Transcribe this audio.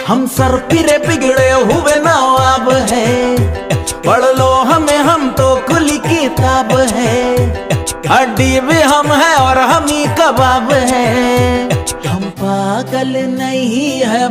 हम सर फिरे बिगड़े हुए नवाब है, पढ़ लो हमें हम तो खुली किताब है। हड्डी भी हम है और हम ही कबाब है, हम पागल नहीं है।